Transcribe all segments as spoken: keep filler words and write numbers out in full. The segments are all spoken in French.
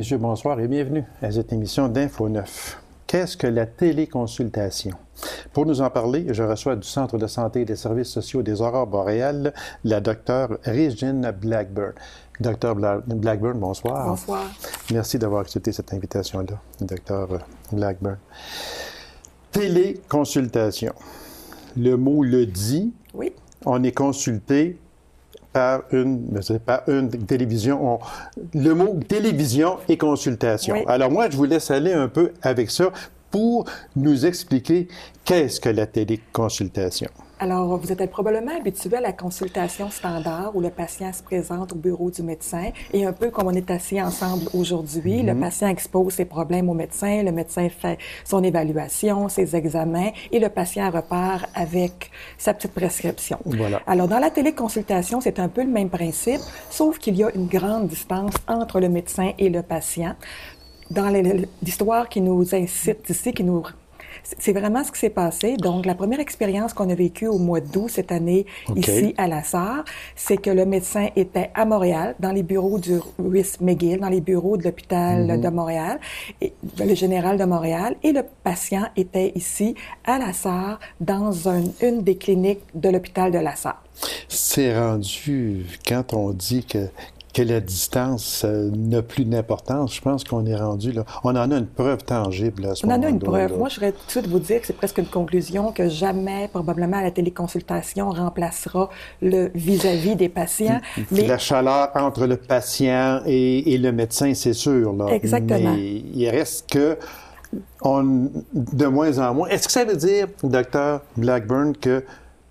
messieurs, bonsoir et bienvenue à cette émission d'Info neuf. Qu'est-ce que la téléconsultation? Pour nous en parler, je reçois du Centre de santé et des services sociaux des Aurores boréales la docteure Régine Blackburn. Docteur Bla- Blackburn, bonsoir. Bonsoir. Merci d'avoir accepté cette invitation-là, docteur Blackburn. Téléconsultation. Le mot le dit. Oui. On est consulté par une, par une télévision. On, le mot télévision et consultation. Oui. Alors moi, je vous laisse aller un peu avec ça pour nous expliquer qu'est-ce que la téléconsultation. Alors, vous êtes probablement habitué à la consultation standard où le patient se présente au bureau du médecin et un peu comme on est assis ensemble aujourd'hui, mm-hmm. le patient expose ses problèmes au médecin, le médecin fait son évaluation, ses examens et le patient repart avec sa petite prescription. Voilà. Alors, dans la téléconsultation, c'est un peu le même principe, sauf qu'il y a une grande distance entre le médecin et le patient. Dans l'histoire qui nous incite ici, qui nous... C'est vraiment ce qui s'est passé. Donc, la première expérience qu'on a vécue au mois d'août cette année, okay. ici à la Sarre, c'est que le médecin était à Montréal, dans les bureaux du Ruiz McGill, dans les bureaux de l'hôpital mm-hmm. de Montréal, et, le général de Montréal, et le patient était ici à la Sarre, dans un, une des cliniques de l'hôpital de la Sarre. C'est rendu, quand on dit que que la distance euh, n'a plus d'importance, je pense qu'on est rendu là. On en a une preuve tangible à ce moment-là. On en a une preuve. Là. Moi, je voudrais tout de suite vous dire que c'est presque une conclusion que jamais, probablement, la téléconsultation remplacera le vis-à-vis des patients. Mais... La chaleur entre le patient et, et le médecin, c'est sûr. Là. Exactement. Mais il reste que on, de moins en moins. Est-ce que ça veut dire, docteur Blackburn, que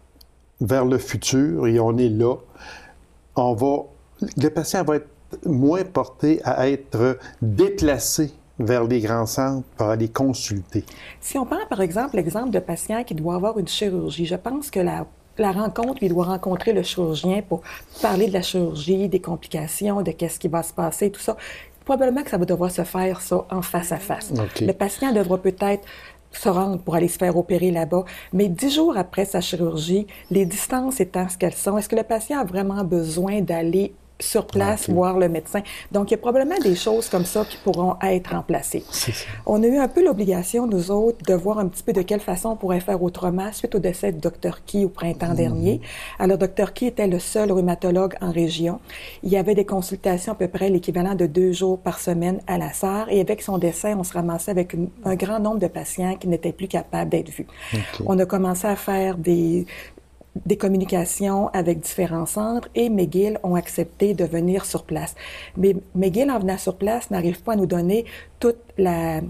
vers le futur, et on est là, on va le patient va être moins porté à être déplacé vers les grands centres pour aller consulter? Si on prend, par exemple, l'exemple de patient qui doit avoir une chirurgie, je pense que la La rencontre, il doit rencontrer le chirurgien pour parler de la chirurgie, des complications, de qu'est-ce qui va se passer, tout ça. Probablement que ça va devoir se faire, ça, en face à face. Okay. Le patient devra peut-être se rendre pour aller se faire opérer là-bas. Mais dix jours après sa chirurgie, les distances étant ce qu'elles sont, est-ce que le patient a vraiment besoin d'aller sur place, okay. voir le médecin? Donc, il y a probablement des choses comme ça qui pourront être remplacées. On a eu un peu l'obligation, nous autres, de voir un petit peu de quelle façon on pourrait faire autrement suite au décès de docteur Key au printemps mm-hmm. dernier. Alors, docteur Key était le seul rhumatologue en région. Il y avait des consultations à peu près l'équivalent de deux jours par semaine à la Sarre et avec son décès, on se ramassait avec une, un grand nombre de patients qui n'étaient plus capables d'être vus. Okay. On a commencé à faire des... des communications avec différents centres et McGill ont accepté de venir sur place. Mais McGill, en venant sur place, n'arrive pas à nous donner toute la...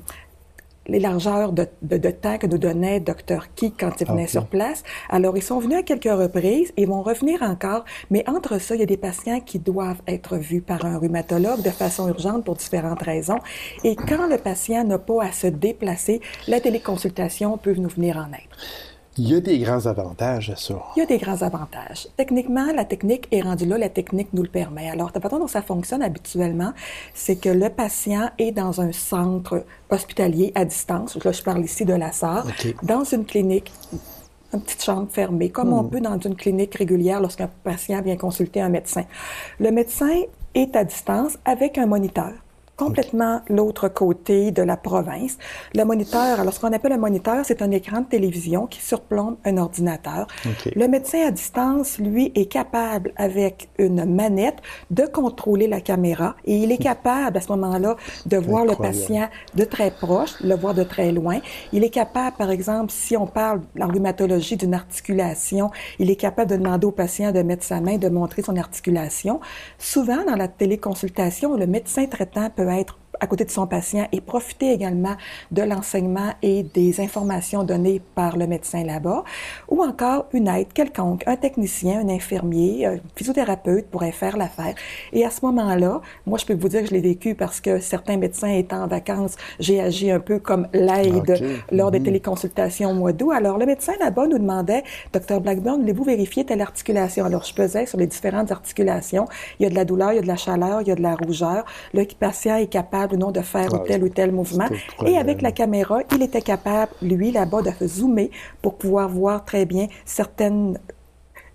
les largeurs de, de, de temps que nous donnait docteur Key quand il venait okay. sur place. Alors, ils sont venus à quelques reprises, ils vont revenir encore, mais entre ça, il y a des patients qui doivent être vus par un rhumatologue de façon urgente pour différentes raisons. Et quand le patient n'a pas à se déplacer, la téléconsultation peut nous venir en aide. Il y a des grands avantages à ça. Il y a des grands avantages. Techniquement, la technique est rendue là, la technique nous le permet. Alors, la façon dont ça fonctionne habituellement, c'est que le patient est dans un centre hospitalier à distance. Là, je parle ici de la Sarre, okay. dans une clinique, une petite chambre fermée, comme mmh. on peut dans une clinique régulière lorsqu'un patient vient consulter un médecin. Le médecin est à distance avec un moniteur. Complètement okay. l'autre côté de la province. Le moniteur, alors ce qu'on appelle un moniteur, c'est un écran de télévision qui surplombe un ordinateur. Okay. Le médecin à distance, lui, est capable, avec une manette, de contrôler la caméra et il est capable, à ce moment-là, de voir le patient de très proche, le voir de très loin. Il est capable, par exemple, si on parle en rhumatologie d'une articulation, il est capable de demander au patient de mettre sa main, de montrer son articulation. Souvent, dans la téléconsultation, le médecin traitant peut être à côté de son patient et profiter également de l'enseignement et des informations données par le médecin là-bas, ou encore une aide quelconque, un technicien, un infirmier, un physiothérapeute pourrait faire l'affaire. Et à ce moment-là, moi, je peux vous dire que je l'ai vécu parce que certains médecins étant en vacances, j'ai agi un peu comme l'aide okay. lors des mmh. téléconsultations au mois d'août. Alors, le médecin là-bas nous demandait, docteur Blackburn, voulez-vous vérifier telle articulation? Alors, je pesais sur les différentes articulations. Il y a de la douleur, il y a de la chaleur, il y a de la rougeur. Le patient est capable ou non de faire ah, tel ou tel mouvement. Et avec la caméra, il était capable, lui, là-bas, de zoomer pour pouvoir voir très bien certaines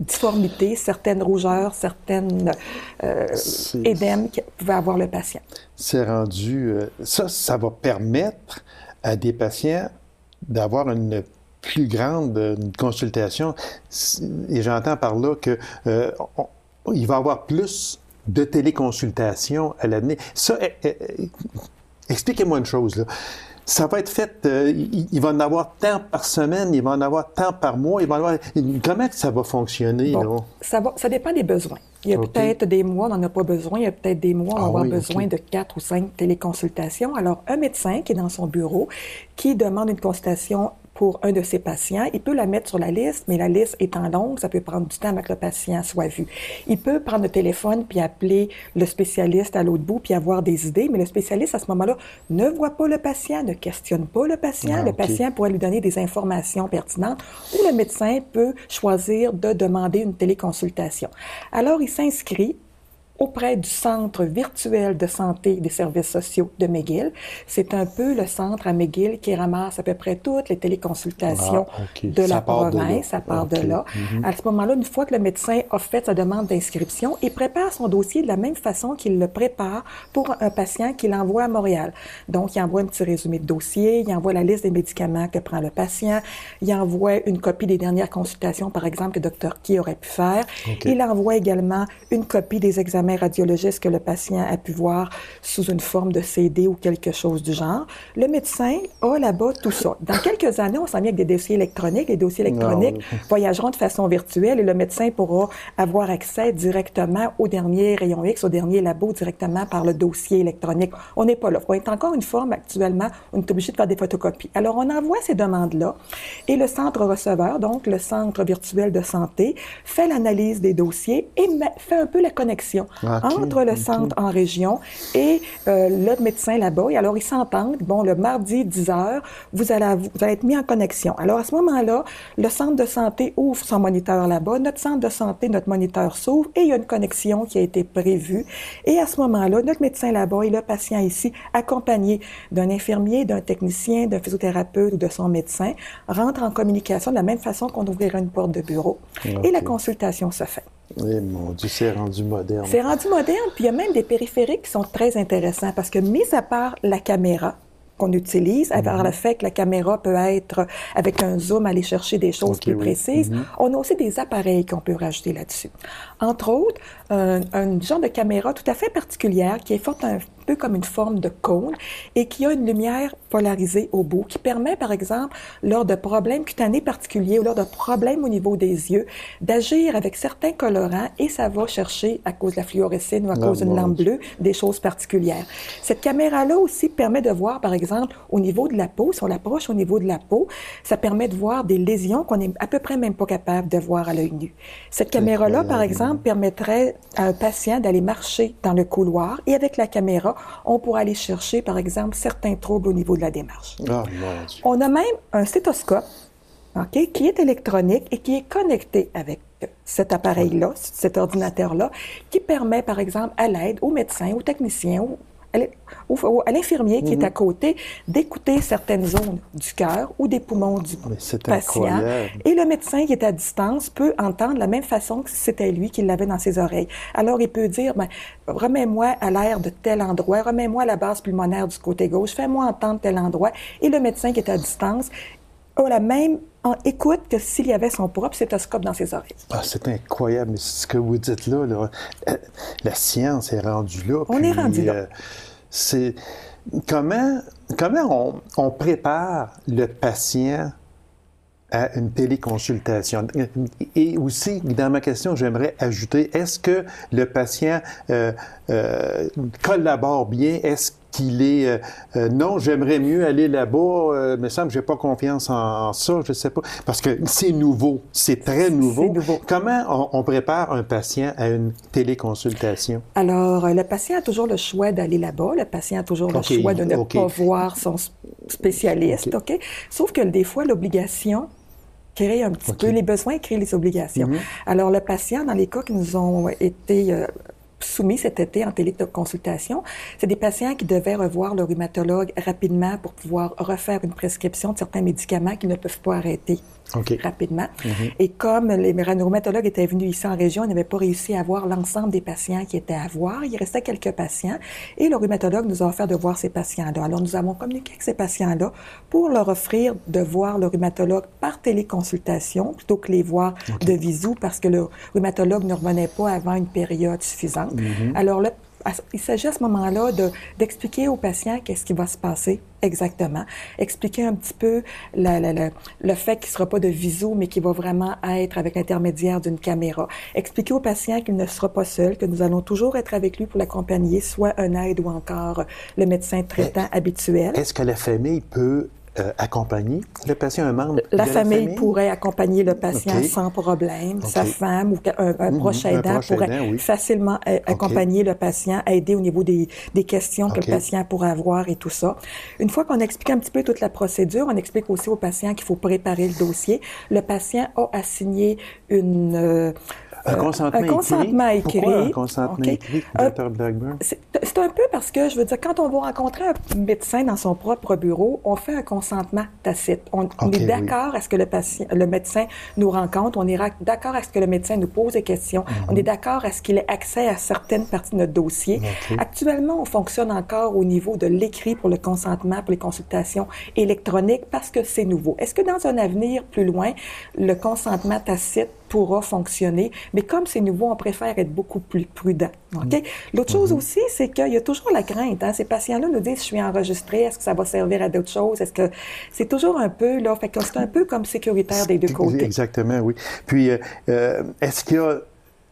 difformités, certaines rougeurs, certaines euh, édèmes que pouvait avoir le patient. C'est rendu... Euh, ça, ça va permettre à des patients d'avoir une plus grande une consultation. Et j'entends par là que euh, on, il va y avoir plus de téléconsultations à l'avenir. Ça, euh, euh, expliquez-moi une chose, là. Ça va être fait, euh, il, il va en avoir tant par semaine, il va en avoir tant par mois, il va en avoir... Comment ça va fonctionner, bon, là? Ça, va, ça dépend des besoins. Il y a okay. peut-être des mois, on n'en a pas besoin. Il y a peut-être des mois, on va ah avoir oui, besoin okay. de quatre ou cinq téléconsultations. Alors, un médecin qui est dans son bureau, qui demande une consultation pour un de ses patients, il peut la mettre sur la liste, mais la liste étant longue, ça peut prendre du temps avant que le patient soit vu. Il peut prendre le téléphone puis appeler le spécialiste à l'autre bout puis avoir des idées, mais le spécialiste, à ce moment-là, ne voit pas le patient, ne questionne pas le patient. Ah, le okay. patient pourrait lui donner des informations pertinentes ou le médecin peut choisir de demander une téléconsultation. Alors, il s'inscrit auprès du Centre virtuel de santé des services sociaux de McGill. C'est un peu le centre à McGill qui ramasse à peu près toutes les téléconsultations ah, okay. de la province. Ça part de là. Mm-hmm. À ce moment-là, une fois que le médecin a fait sa demande d'inscription, il prépare son dossier de la même façon qu'il le prépare pour un patient qu'il envoie à Montréal. Donc, il envoie un petit résumé de dossier, il envoie la liste des médicaments que prend le patient, il envoie une copie des dernières consultations, par exemple, que Dr Key aurait pu faire. Okay. Il envoie également une copie des examens radiologistes que le patient a pu voir sous une forme de C D ou quelque chose du genre. Le médecin a là-bas tout ça. Dans quelques années, on s'en vient avec des dossiers électroniques. Les dossiers électroniques non. voyageront de façon virtuelle et le médecin pourra avoir accès directement au dernier rayon X, au dernier labo, directement par le dossier électronique. On n'est pas là. On est encore une forme actuellement où on est obligé de faire des photocopies. Alors, on envoie ces demandes-là et le centre receveur, donc le centre virtuel de santé, fait l'analyse des dossiers et fait un peu la connexion okay, entre le centre okay. en région et euh, le médecin là-bas. Et alors, ils s'entendent. Bon, le mardi, dix heures, vous allez, vous allez être mis en connexion. Alors, à ce moment-là, le centre de santé ouvre son moniteur là-bas. Notre centre de santé, notre moniteur s'ouvre et il y a une connexion qui a été prévue. Et à ce moment-là, notre médecin là-bas et le patient ici, accompagné d'un infirmier, d'un technicien, d'un physiothérapeute ou de son médecin, rentrent en communication de la même façon qu'on ouvrirait une porte de bureau. Okay. Et la consultation se fait. Eh mon Dieu, c'est rendu moderne. C'est rendu moderne, puis il y a même des périphériques qui sont très intéressants parce que, mis à part la caméra qu'on utilise, à part mm-hmm. le fait que la caméra peut être, avec un zoom, aller chercher des choses okay, plus oui. précises, mm-hmm. on a aussi des appareils qu'on peut rajouter là-dessus. Entre autres, un, un genre de caméra tout à fait particulière qui est forte un peu comme une forme de cône et qui a une lumière polarisée au bout, qui permet, par exemple, lors de problèmes cutanés particuliers ou lors de problèmes au niveau des yeux, d'agir avec certains colorants et ça va chercher, à cause de la fluorescine ou à cause d'une lampe bleue, des choses particulières. Cette caméra-là aussi permet de voir, par exemple, au niveau de la peau, si on l'approche au niveau de la peau, ça permet de voir des lésions qu'on est à peu près même pas capable de voir à l'œil nu. Cette caméra-là, par exemple, permettrait à un patient d'aller marcher dans le couloir et avec la caméra, on pourra aller chercher, par exemple, certains troubles au niveau de la démarche. Oh, mon Dieu. On a même un stéthoscope, okay, qui est électronique et qui est connecté avec cet appareil-là, cet ordinateur-là, qui permet, par exemple, à l'aide, au médecin, au technicien, au Ou à l'infirmier qui mm-hmm. est à côté, d'écouter certaines zones du cœur ou des poumons du patient. Incroyable. Et le médecin qui est à distance peut entendre de la même façon que si c'était lui qui l'avait dans ses oreilles. Alors, il peut dire, ben, remets-moi à l'air de tel endroit, remets-moi à la base pulmonaire du côté gauche, fais-moi entendre tel endroit. Et le médecin qui est à distance a la même en écoute que s'il y avait son propre stéthoscope dans ses oreilles. Ah, c'est incroyable. Mais ce que vous dites là, là la science est rendue là. On puis, est rendu là. Euh, c'est comment, comment on, on prépare le patient à une téléconsultation? Et aussi, dans ma question, j'aimerais ajouter, est-ce que le patient euh, euh, collabore bien? Est-ce qu'il est... Euh, euh, non, j'aimerais mieux aller là-bas, euh, me semble que j'ai pas confiance en, en ça, je sais pas. Parce que c'est nouveau, c'est très nouveau. C'est nouveau. Comment on, on prépare un patient à une téléconsultation? Alors, le patient a toujours le choix d'aller là-bas. Le patient a toujours okay, le choix de ne okay. pas voir son spécialiste, OK? OK? Sauf que des fois, l'obligation crée un petit okay. peu, les besoins créent les obligations. Mm-hmm. Alors, le patient, dans les cas qui nous ont été... Euh, soumis cet été en téléconsultation, c'est des patients qui devaient revoir leur rhumatologue rapidement pour pouvoir refaire une prescription de certains médicaments qu'ils ne peuvent pas arrêter okay. rapidement. Mm-hmm. Et comme les rhumatologues étaient venus ici en région, ils n'avaient pas réussi à voir l'ensemble des patients qui étaient à voir. Il restait quelques patients et le rhumatologue nous a offert de voir ces patients-là. Alors, nous avons communiqué avec ces patients-là pour leur offrir de voir le rhumatologue par téléconsultation plutôt que les voir okay. de visu parce que le rhumatologue ne revenait pas avant une période suffisante. Mm-hmm. Alors, le, il s'agit à ce moment-là de, d'expliquer aux patients qu'est-ce qui va se passer exactement, expliquer un petit peu la, la, la, le fait qu'il ne sera pas de visu, mais qu'il va vraiment être avec l'intermédiaire d'une caméra. Expliquer aux patients qu'il ne sera pas seul, que nous allons toujours être avec lui pour l'accompagner, soit un aide ou encore le médecin traitant Mais, habituel. Est-ce que la famille peut Euh, accompagner le patient, un membre la de famille la famille pourrait accompagner le patient okay. sans problème. Okay. Sa femme ou un, un proche mmh, aidant un pourrait aidant, oui. facilement euh, okay. accompagner le patient, aider au niveau des, des questions okay. que le patient pourrait avoir et tout ça. Une fois qu'on explique un petit peu toute la procédure, on explique aussi au patient qu'il faut préparer le dossier. Le patient a à signer une... Euh, Un consentement, un consentement écrit. écrit. Pourquoi un consentement okay. écrit, docteur Blackburn? C'est, c'est un peu parce que, je veux dire, quand on va rencontrer un médecin dans son propre bureau, on fait un consentement tacite. On, okay, on est d'accord oui. à ce que le patient, le médecin nous rencontre, on est d'accord à ce que le médecin nous pose des questions, mm-hmm. on est d'accord à ce qu'il ait accès à certaines parties de notre dossier. Okay. Actuellement, on fonctionne encore au niveau de l'écrit pour le consentement, pour les consultations électroniques, parce que c'est nouveau. Est-ce que dans un avenir plus loin, le consentement tacite pourra fonctionner, mais comme c'est nouveau, on préfère être beaucoup plus prudent. Okay? Mm-hmm. L'autre chose mm-hmm. aussi, c'est qu'il y a toujours la crainte. Hein? Ces patients-là nous disent, je suis enregistré, est-ce que ça va servir à d'autres choses? Est-ce que c'est toujours un peu, là, fait que c'est un peu comme sécuritaire des deux côtés. Exactement, oui. Puis, euh, est-ce qu'il y a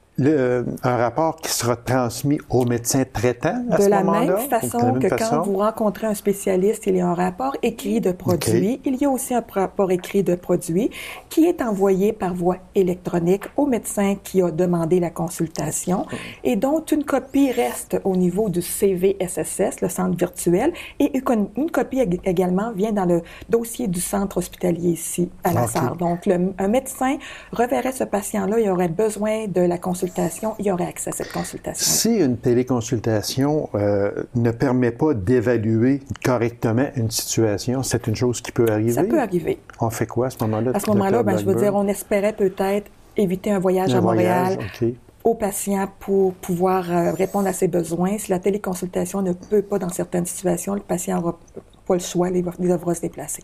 Le, un rapport qui sera transmis au médecin traitant à de ce la moment-là? Même façon de la même que façon? Quand vous rencontrez un spécialiste, il y a un rapport écrit de produit. Okay. Il y a aussi un rapport écrit de produit qui est envoyé par voie électronique au médecin qui a demandé la consultation et dont une copie reste au niveau du C V S S S, le centre virtuel, et une, une copie également vient dans le dossier du centre hospitalier ici à la okay. Sarre. Donc, le, un médecin reverrait ce patient-là, il aurait besoin de la consultation, il y aurait accès à cette consultation. Si une téléconsultation euh, ne permet pas d'évaluer correctement une situation, c'est une chose qui peut arriver? Ça peut arriver. On fait quoi à ce moment-là? À ce moment-là, ben, je veux dire, on espérait peut-être éviter un voyage un à Montréal voyage, okay. au patient pour pouvoir euh, répondre à ses besoins. Si la téléconsultation ne peut pas dans certaines situations, le patient n'aura pas le choix, il devra se déplacer.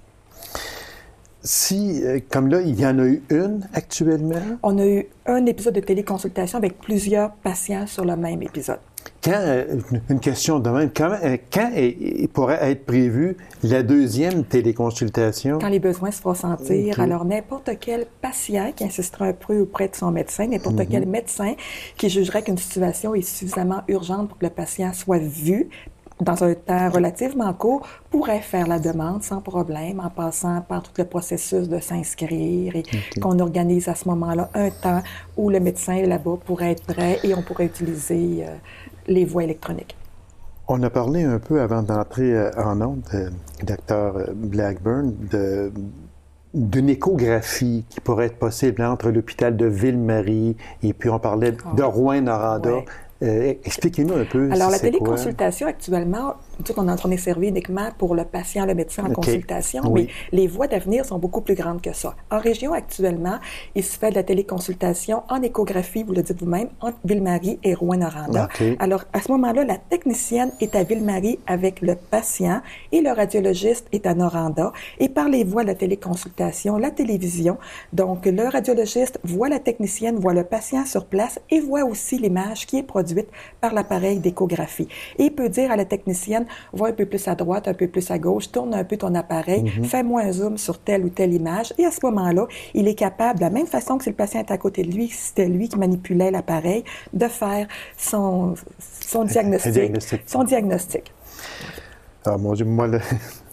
Si, comme là, il y en a eu une actuellement? On a eu un épisode de téléconsultation avec plusieurs patients sur le même épisode. Quand, une question de même, quand, quand il pourrait être prévue la deuxième téléconsultation? Quand les besoins se feront sentir. Okay. Alors, n'importe quel patient qui insistera un peu auprès de son médecin, n'importe mm-hmm. quel médecin qui jugerait qu'une situation est suffisamment urgente pour que le patient soit vu, dans un temps relativement court, pourrait faire la demande sans problème en passant par tout le processus de s'inscrire et okay. qu'on organise à ce moment-là un temps où le médecin là-bas pourrait être prêt et on pourrait utiliser euh, les voies électroniques. On a parlé un peu avant d'entrer en ondes, euh, docteur Blackburn, de, d'une échographie qui pourrait être possible entre l'hôpital de Ville-Marie et puis on parlait oh. de Rouyn-Noranda. Ouais. Euh, expliquez-nous un peu. Alors, si la c'est téléconsultation, quoi? Actuellement, tout on en est servi uniquement pour le patient, le médecin en okay. consultation, oui. mais les voies d'avenir sont beaucoup plus grandes que ça. En région, actuellement, il se fait de la téléconsultation en échographie, vous le dites vous-même, entre Ville-Marie et Rouyn-Noranda. Okay. Alors, à ce moment-là, la technicienne est à Ville-Marie avec le patient et le radiologiste est à Noranda. Et par les voies de la téléconsultation, la télévision, donc le radiologiste voit la technicienne, voit le patient sur place et voit aussi l'image qui est produite par l'appareil d'échographie. Et il peut dire à la technicienne, va un peu plus à droite, un peu plus à gauche, tourne un peu ton appareil, mm-hmm. fais-moi un zoom sur telle ou telle image. Et à ce moment-là, il est capable, de la même façon que si le patient est à côté de lui, si c'était lui qui manipulait l'appareil, de faire son, son diagnostic. diagnostic. Son diagnostic. Ah, mon Dieu, moi, là,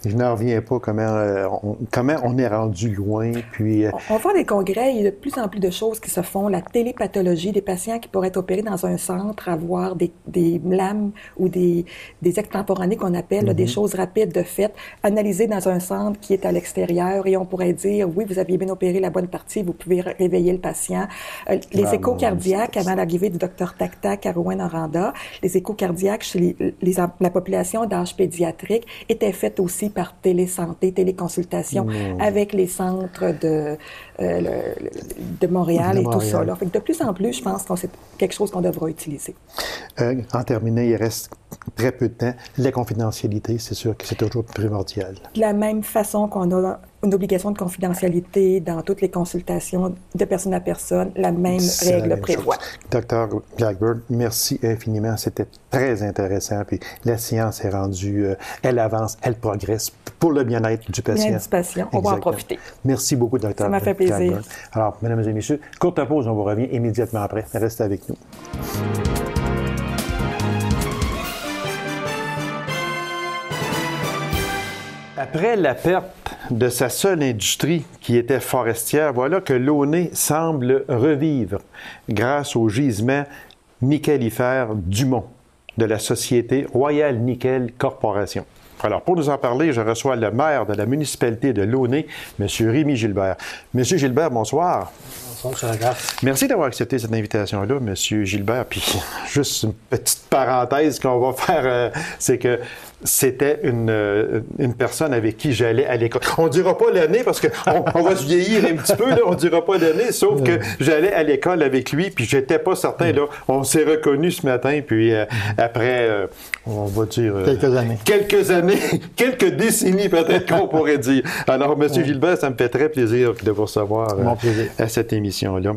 Je n'en reviens pas comment, euh, on, comment on est rendu loin. Puis, euh... on, on voit des congrès, il y a de plus en plus de choses qui se font. La télépathologie, des patients qui pourraient être opérés dans un centre, avoir des, des lames ou des, des extemporanés qu'on appelle, mm-hmm. là, des choses rapides de fait, analysées dans un centre qui est à l'extérieur et on pourrait dire, oui, vous aviez bien opéré la bonne partie, vous pouvez réveiller le patient. Euh, les ah, échos cardiaques, avant l'arrivée du docteur Tac-Tac à Rouen-Noranda, les échos cardiaques chez les, les, la population d'âge pédiatrique étaient faites aussi par télésanté, téléconsultation, mmh. avec les centres de, euh, le, de Montréal de et Montréal. tout ça. Là. Fait que de plus en plus, je pense que c'est quelque chose qu'on devra utiliser. Euh, en terminant, il reste très peu de temps. La confidentialité, c'est sûr que c'est toujours primordial. De la même façon qu'on a une obligation de confidentialité dans toutes les consultations de personne à personne, la même c'est règle la même prévoit. Docteur Blackburn, merci infiniment. C'était très intéressant. Puis la science est rendue, euh, elle avance, elle progresse pour le bien-être du patient. Bien-être du patient, on Exactement. va en profiter. Merci beaucoup, docteur Ça m'a fait plaisir. Blackburn. Alors, mesdames et messieurs, courte pause, on vous revient immédiatement après. Restez avec nous. Après la perte de sa seule industrie qui était forestière, voilà que Launay semble revivre grâce au gisement nickelifère Dumont de la société Royal Nickel Corporation. Alors, pour nous en parler, je reçois le maire de la municipalité de Launay, M. Rémi Gilbert. M. Gilbert, bonsoir. Bonsoir, M. Lagarde. Merci d'avoir accepté cette invitation-là, M. Gilbert. Puis, juste une petite parenthèse qu'on va faire, euh, c'est que c'était une, euh, une personne avec qui j'allais à l'école. On ne dira pas l'année parce qu'on on va se vieillir un petit peu, là, on ne dira pas l'année, sauf que j'allais à l'école avec lui, puis j'étais pas certain. Là, on s'est reconnus ce matin, puis euh, après, euh, on va dire... Euh, quelques années. Quelques années, quelques décennies peut-être qu'on pourrait dire. Alors, M. Ouais. Gilbert, ça me fait très plaisir de vous recevoir euh, à cette émission-là.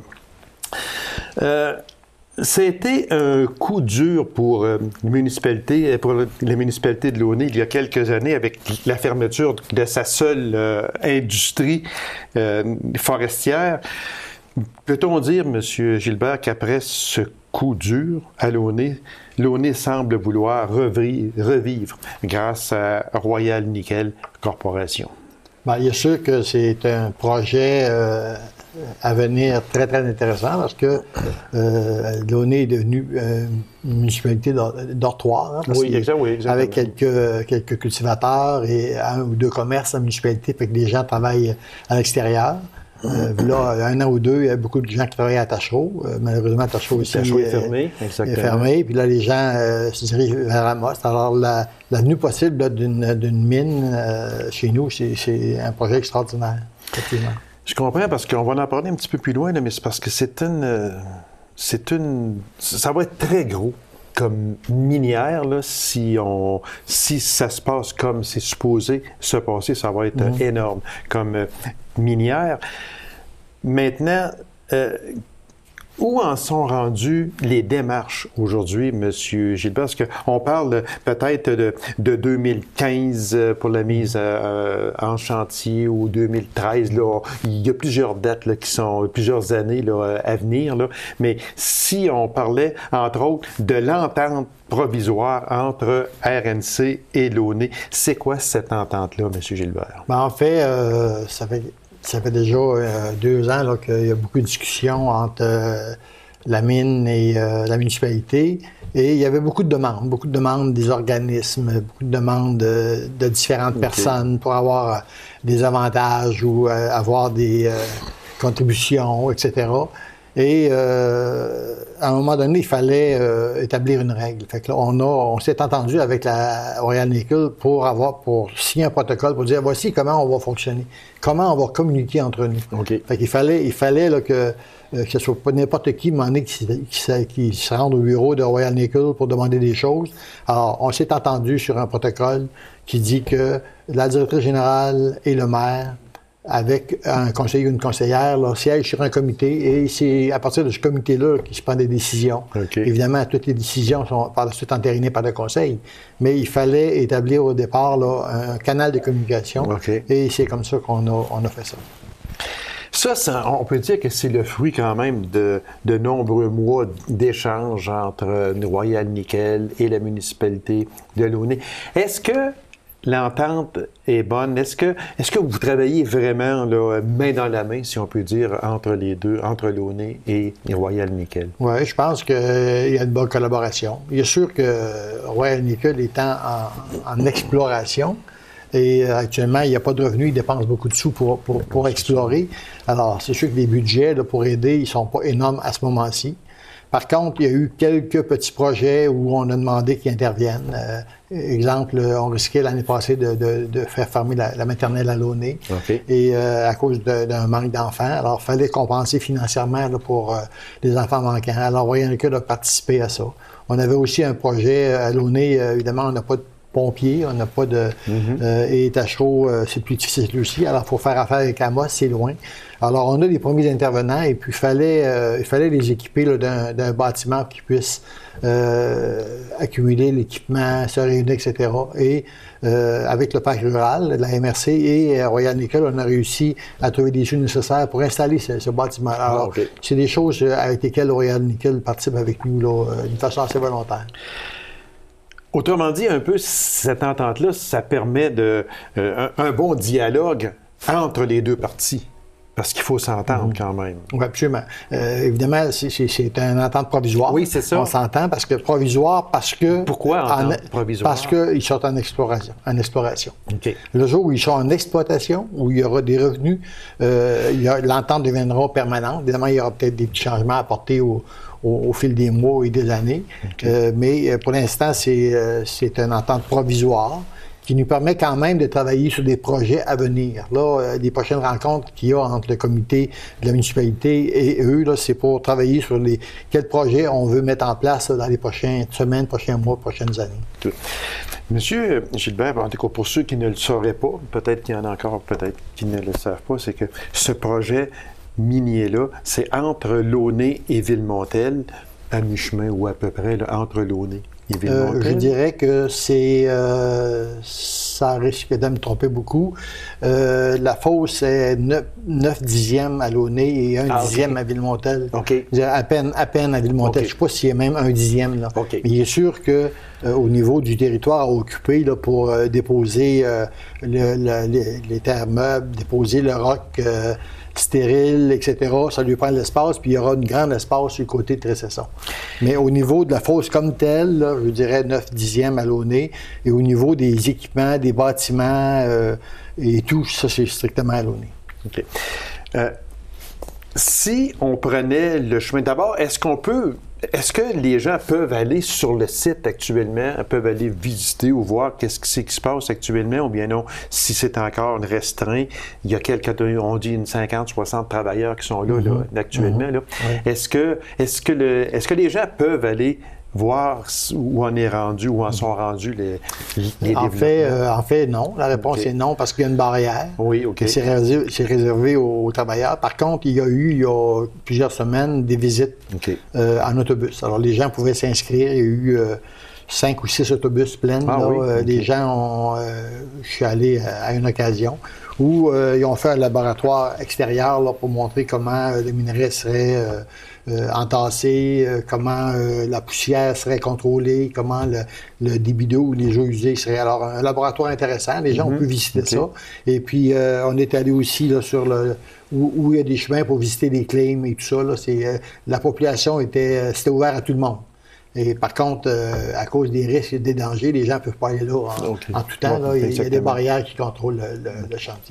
Euh, C'était un coup dur pour euh, les municipalités, pour les municipalités de Launay il y a quelques années avec la fermeture de sa seule euh, industrie euh, forestière. Peut-on dire, M. Gilbert, qu'après ce coup dur à Launay, Launay semble vouloir revivre, revivre grâce à Royal Nickel Corporation? Bien, il est sûr que c'est un projet euh, à venir très, très intéressant parce que euh, Launay est devenu euh, une municipalité dortoir. Hein, oui, exactement, oui, exactement. Avec quelques, quelques cultivateurs et un ou deux commerces en municipalité, fait que les gens travaillent à l'extérieur. Euh, là, un an ou deux, il y a beaucoup de gens qui travaillent à Tachereau. Euh, malheureusement, Tachereau aussi Tachereau est fermé, exactement. est fermé. Puis là, les gens euh, se dirigent vers Amos. Alors, la, la venue possible d'une, d'une mine euh, chez nous, c'est, c'est un projet extraordinaire, effectivement. Je comprends, parce qu'on va en parler un petit peu plus loin, là, mais c'est parce que c'est une... Euh, c'est une... Ça va être très gros comme minière, là, si, on, si ça se passe comme c'est supposé se passer, ça va être mmh. énorme comme euh, minière. Maintenant, euh, où en sont rendues les démarches aujourd'hui, M. Gilbert? Parce qu'on parle peut-être de, de deux mille quinze pour la mise euh, en chantier ou deux mille treize. Là, il y a plusieurs dates là, qui sont, plusieurs années là, à venir. Là. Mais si on parlait, entre autres, de l'entente provisoire entre R N C et Launay, c'est quoi cette entente-là, M. Gilbert? Ben, en fait, euh, ça fait... Ça fait déjà euh, deux ans là, qu'il y a beaucoup de discussions entre euh, la mine et euh, la municipalité. Et il y avait beaucoup de demandes, beaucoup de demandes des organismes, beaucoup de demandes de, de différentes okay. personnes pour avoir euh, des avantages ou euh, avoir des euh, contributions, et cetera. Et euh, à un moment donné, il fallait euh, établir une règle. Fait que là, on a, on s'est entendu avec la Royal Nickel pour avoir, pour signer un protocole pour dire voici comment on va fonctionner, comment on va communiquer entre nous. Okay. Fait qu'il fallait, il fallait là, que euh, que ce soit pas n'importe qui, qui, qui, qui, qui se rende au bureau de Royal Nickel pour demander des choses. Alors, on s'est entendu sur un protocole qui dit que la directrice générale et le maire, avec un conseiller ou une conseillère, là, siège sur un comité et c'est à partir de ce comité-là qu'il se prend des décisions. Okay. Évidemment, toutes les décisions sont par la suite entérinées par le conseil, mais il fallait établir au départ là, un canal de communication okay. et c'est comme ça qu'on a, on a fait ça. Ça, ça, on peut dire que c'est le fruit quand même de, de nombreux mois d'échanges entre Royal Nickel et la municipalité de Launay. Est-ce que l'entente est bonne. Est-ce que, est-ce que vous travaillez vraiment là, main dans la main, si on peut dire, entre les deux, entre Launay et, et Royal Nickel? Oui, je pense qu'il y a une bonne collaboration. Il est sûr que Royal Nickel est en, en exploration. Et euh, actuellement, il n'y a pas de revenus, ils dépensent beaucoup de sous pour, pour, pour explorer. Alors, c'est sûr que les budgets là, pour aider, ils ne sont pas énormes à ce moment-ci. Par contre, il y a eu quelques petits projets où on a demandé qu'ils interviennent. Euh, exemple, on risquait l'année passée de, de, de faire fermer la, la maternelle à Launay. Okay. Et euh, à cause d'un manque d'enfants. Alors, il fallait compenser financièrement là, pour euh, les enfants manquants. Alors, Royal Nickel a participé à ça. On avait aussi un projet à Launay, euh, évidemment, on n'a pas de pompiers, on n'a pas de... Mm-hmm. euh, et Tachereau, euh, c'est plus difficile aussi. Alors, il faut faire affaire avec Amos, c'est loin. Alors, on a les premiers intervenants et puis il fallait, euh, il fallait les équiper d'un bâtiment qui puisse euh, accumuler l'équipement, se réunir, et cetera. Et euh, avec le parc rural, la M R C et euh, Royal Nickel, on a réussi à trouver des sous nécessaires pour installer ce, ce bâtiment. Alors, ah, okay. C'est des choses avec lesquelles Royal Nickel participe avec nous là, d'une façon assez volontaire. Autrement dit, un peu, cette entente-là, ça permet de, euh, un, un bon dialogue entre les deux parties. Parce qu'il faut s'entendre mmh. quand même. Oui, absolument. Euh, évidemment, c'est une entente provisoire. Oui, c'est ça. On s'entend parce que provisoire, parce que... Pourquoi entente en, provisoire? Parce qu'ils sont en exploration. En exploration. Okay. Le jour où ils sont en exploitation, où il y aura des revenus, euh, l'entente deviendra permanente. Évidemment, il y aura peut-être des petits changements à apporter au, au, au fil des mois et des années. Okay. Euh, mais pour l'instant, c'est euh, une entente provisoire qui nous permet quand même de travailler sur des projets à venir. Là, euh, les prochaines rencontres qu'il y a entre le comité de la municipalité et eux, c'est pour travailler sur les quels projets on veut mettre en place là, dans les prochaines semaines, prochains mois, prochaines années. Tout. Monsieur Gilbert, en tout cas pour ceux qui ne le sauraient pas, peut-être qu'il y en a encore, peut-être qui ne le savent pas, c'est que ce projet minier-là, c'est entre Launay et Vilmontel, à mi-chemin ou à peu près, là, entre Launay. Euh, je dirais que c'est... Euh, ça risque de me tromper beaucoup. Euh, la fosse est neuf dixièmes à Launay et un ah, dixième okay. à Vilmontel. Okay. À peine, à peine à Vilmontel. Okay. Je ne sais pas s'il y a même un dixième. Là. Okay. Mais il est sûr que euh, au niveau du territoire à occuper là, pour euh, déposer euh, le, le, les, les terres meubles, déposer le roc... Euh, stérile, et cetera, ça lui prend l'espace, puis il y aura une grande espace sur le côté de Trécesson. Mais au niveau de la fosse comme telle, là, je dirais neuf dixièmes à Launay, et au niveau des équipements, des bâtiments euh, et tout, ça, c'est strictement à Launay. OK. Euh, si on prenait le chemin d'abord, est-ce qu'on peut... Est-ce que les gens peuvent aller sur le site actuellement, peuvent aller visiter ou voir qu'est-ce qui, qui se passe actuellement, ou bien non, si c'est encore restreint, il y a quelques, on dit une cinquante, soixante travailleurs qui sont là, mm-hmm. là actuellement. Mm-hmm. Là. Oui. Est-ce que, est-ce que le, est-ce que les gens peuvent aller voir où on est rendu, où en sont rendus les, les en fait, euh, en fait, non. La réponse okay. est non, parce qu'il y a une barrière. Oui, OK. C'est réservé, réservé aux, aux travailleurs. Par contre, il y a eu, il y a plusieurs semaines, des visites okay. euh, en autobus. Alors, les gens pouvaient s'inscrire. Il y a eu euh, cinq ou six autobus pleins. Ah, là. Oui, okay. Les gens ont... Euh, je suis allé à une occasion où euh, ils ont fait un laboratoire extérieur là, pour montrer comment euh, le minerai serait... Euh, Euh, entassé, euh, comment euh, la poussière serait contrôlée, comment le, le débit d'eau ou les eaux usées seraient. Alors, un laboratoire intéressant, les gens mm-hmm. ont pu visiter okay. ça. Et puis, euh, on est allé aussi là, sur le où, où il y a des chemins pour visiter des claims et tout ça. Là, euh, la population était, c'était ouvert à tout le monde. Et par contre, euh, à cause des risques et des dangers, les gens ne peuvent pas aller là en, okay. en tout temps. Là, il y a des barrières qui contrôlent le, le, le chantier.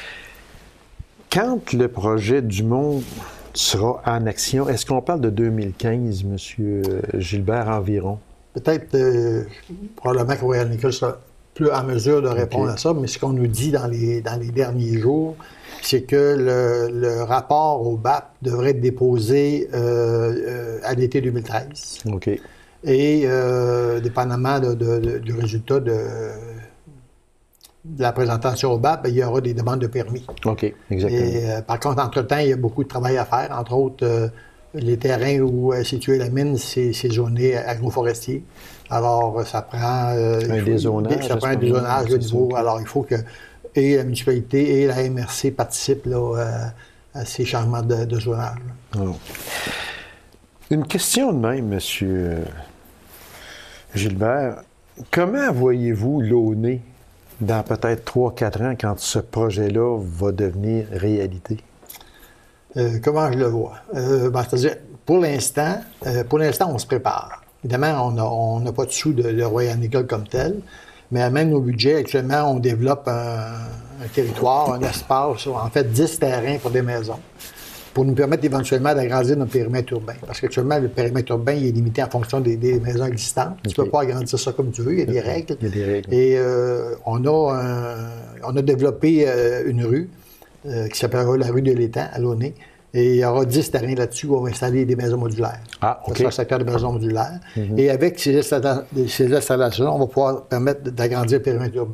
Quand le projet Dumont sera en action, est-ce qu'on parle de deux mille quinze, M. Gilbert, environ? Peut-être, euh, probablement que Royal Nickel sera plus en mesure de répondre okay. à ça, mais ce qu'on nous dit dans les, dans les derniers jours, c'est que le, le rapport au B A P devrait être déposé euh, euh, à l'été deux mille treize. OK. Et, euh, dépendamment de, de, de, du résultat de... de la présentation au B A P, bien, il y aura des demandes de permis. OK, exactement. Et, euh, par contre, entre-temps, il y a beaucoup de travail à faire. Entre autres, euh, les terrains où est située la mine, c'est zoné agroforestier. Alors, ça prend... Euh, un dézonage. Ça prend un dézonage de niveau. Ça. Alors, il faut que et la municipalité et la M R C participent là, à, à ces changements de, de zonage. Oh. Une question de même, M. Gilbert. Comment voyez-vous Launay dans peut-être trois quatre ans, quand ce projet-là va devenir réalité? Euh, comment je le vois? Euh, ben, c'est-à-dire, pour l'instant, euh, pour l'instant, on se prépare. Évidemment, on n'a pas de sous de, de Royal Nickel comme tel, mais même nos budgets, actuellement, on développe un, un territoire, un espace, en fait, dix terrains pour des maisons, pour nous permettre éventuellement d'agrandir notre périmètre urbain. Parce qu'actuellement, le périmètre urbain il est limité en fonction des, des maisons existantes. Okay. Tu ne peux pas agrandir ça comme tu veux, il y a des règles. Il y a des règles. Et euh, on, a un, on a développé euh, une rue euh, qui s'appellera la rue de l'Étang, à Launay. Et il y aura dix terrains là-dessus où on va installer des maisons modulaires. Ah, OK. C'est un secteur de maisons modulaires. Mm-hmm. Et avec ces, installa- ces installations, on va pouvoir permettre d'agrandir le périmètre urbain.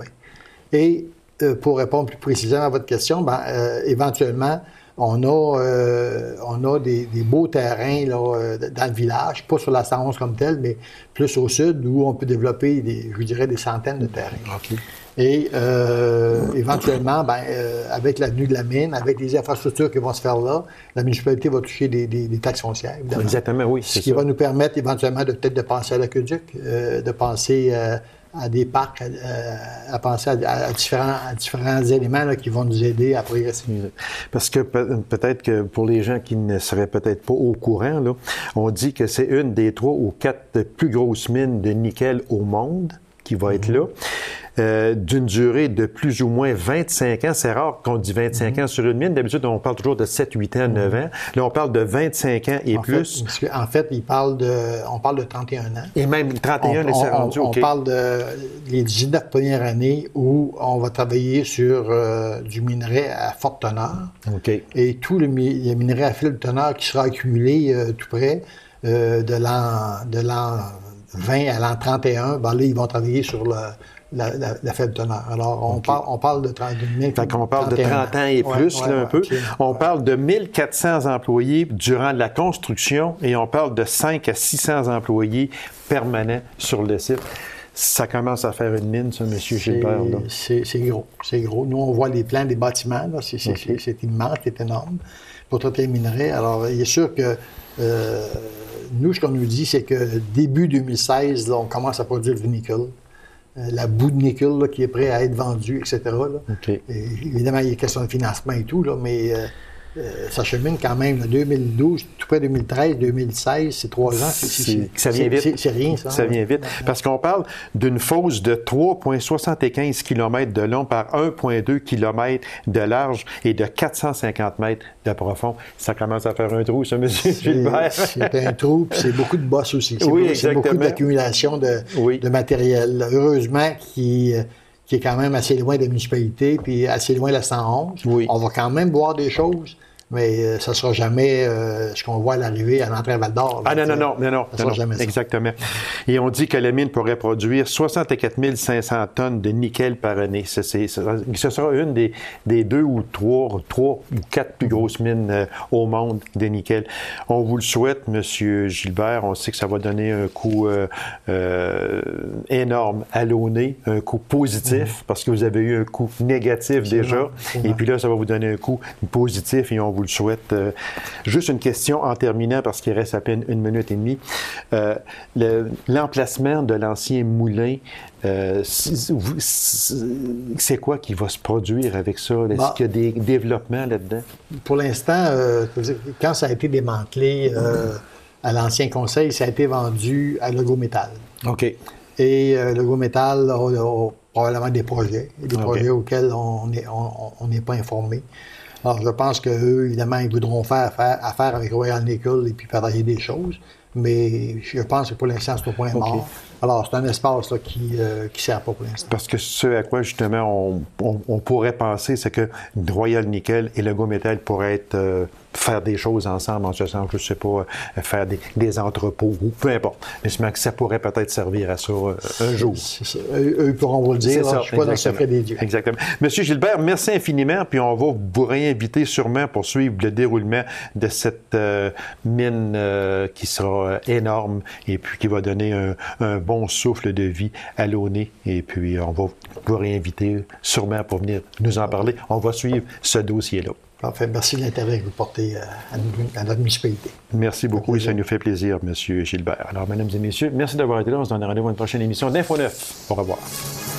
Et euh, pour répondre plus précisément à votre question, ben, euh, éventuellement, on a, euh, on a des, des beaux terrains là, euh, dans le village, pas sur la cent onze comme tel, mais plus au sud, où on peut développer, des, je dirais, des centaines de terrains. Okay. Et euh, éventuellement, ben, euh, avec l'avenue de la mine, avec les infrastructures qui vont se faire là, la municipalité va toucher des, des, des taxes foncières, évidemment. Exactement, oui. Ce qui ça. va nous permettre éventuellement de peut-être de penser à l'aqueduc, euh, de penser euh, à des parcs, euh, à penser à, à, différents, à différents éléments là, qui vont nous aider à progresser. Parce que pe- peut-être que pour les gens qui ne seraient peut-être pas au courant, là, on dit que c'est une des trois ou quatre plus grosses mines de nickel au monde qui va être là, euh, d'une durée de plus ou moins vingt-cinq ans. C'est rare qu'on dit vingt-cinq mm-hmm. ans sur une mine. D'habitude, on parle toujours de sept, huit ans, neuf ans. Là, on parle de vingt-cinq ans et en plus. Fait, en fait, il parle de, on parle de trente et un ans. Et même trente et un, on, c'est rendu, on, OK. On parle de les dix-neuf premières années où on va travailler sur euh, du minerai à forte teneur. OK. Et tout le, le minerai à faible teneur qui sera accumulé euh, tout près euh, de l'an de l'an vingt à l'an trente et un, ben là, ils vont travailler sur le, la, la, la faible teneur. Alors, on, okay. parle, on parle de trente mille. Fait qu'on parle de trente ans et plus, ouais, là, ouais, un ouais, peu. Okay. On ouais. parle de mille quatre cents employés durant la construction et on parle de cinq à six cents employés permanents sur le site. Ça commence à faire une mine, ça, M. Gilbert. Là. C'est, c'est gros, c'est gros. Nous, on voit les plans des bâtiments, là. C'est, c'est, okay. c'est, c'est immense, c'est énorme pour traiter les minerais. Alors, il est sûr que euh, nous, ce qu'on nous dit, c'est que début deux mille seize, là, on commence à produire du nickel. Euh, la boue de nickel là, qui est prête à être vendue, et cetera. Là. Okay. Et, évidemment, il y a question de financement et tout, là, mais euh, euh, ça chemine quand même. Là, deux mille douze, tout près deux mille treize, deux mille seize, c'est trois ans. C'est, c'est, c'est, ça vient vite. C'est, c'est rien, ça. Ça vient vite. Parce qu'on parle d'une fosse de trois virgule soixante-quinze kilomètres de long par un virgule deux kilomètres de large et de quatre cent cinquante mètres de profond. Ça commence à faire un trou, ça, M. Gilbert. C'est un trou, puis c'est beaucoup de bosses aussi. C'est, oui, beaucoup, exactement. C'est beaucoup d'accumulation de, oui. de matériel. Heureusement, qui, qui est quand même assez loin de la municipalité, puis assez loin de la cent onze. Oui. On va quand même voir des choses. Mais euh, ça ne sera jamais euh, ce qu'on voit à l'arrivée à l'entrée à Val-d'Or. Ah non, non, non, non, non. Ça sera jamais ça. Exactement. Et on dit que la mine pourrait produire soixante-quatre mille cinq cents tonnes de nickel par année. Ce, c'est, ce sera une des, des deux ou trois, trois ou quatre plus grosses mines euh, au monde de nickel. On vous le souhaite, M. Gilbert. On sait que ça va donner un coup euh, euh, énorme à Launay, un coup positif, mm-hmm. parce que vous avez eu un coup négatif c'est déjà. Bon, et bon. Puis là, ça va vous donner un coup positif et on vous le souhaite. Euh, juste une question en terminant, parce qu'il reste à peine une minute et demie. Euh, le, l'emplacement de l'ancien moulin, euh, c'est quoi qui va se produire avec ça? Est-ce bah, qu'il y a des développements là-dedans? Pour l'instant, euh, quand ça a été démantelé euh, à l'ancien conseil, ça a été vendu à Legault-Métal. OK. Et euh, Legault-Métal a, a probablement des projets, des okay. projets auxquels on n'est on, on pas informé. Alors, je pense qu'eux, évidemment, ils voudront faire affaire, affaire avec Royal Nickel et puis travailler des choses. Mais je pense que pour l'instant, c'est au point okay. mort. Alors, c'est un espace là, qui ne euh, sert pas pour l'instant. Parce que ce à quoi, justement, on, on, on pourrait penser, c'est que Royal Nickel et Legault-Métal pourraient être, euh, faire des choses ensemble, en ce sens, je ne sais pas, euh, faire des, des entrepôts ou peu importe. Mais je pense que ça pourrait peut-être servir à ça euh, un jour. C'est ça. Eux, eux pourront vous le dire. Là, ça, je ne suis pas dans le secret des dieux. Exactement. Monsieur Gilbert, merci infiniment, puis on va vous réinviter sûrement pour suivre le déroulement de cette euh, mine euh, qui sera énorme et puis qui va donner un, un bon souffle de vie à Launay. Et puis, on va vous réinviter sûrement pour venir nous en parler. On va suivre ce dossier-là. Parfait. Merci de l'intérêt que vous portez à, à notre municipalité. Merci beaucoup et ça nous fait plaisir, M. Gilbert. Alors, mesdames et messieurs, merci d'avoir été là. On se donne rendez-vous à une prochaine émission d'Info neuf. Au revoir.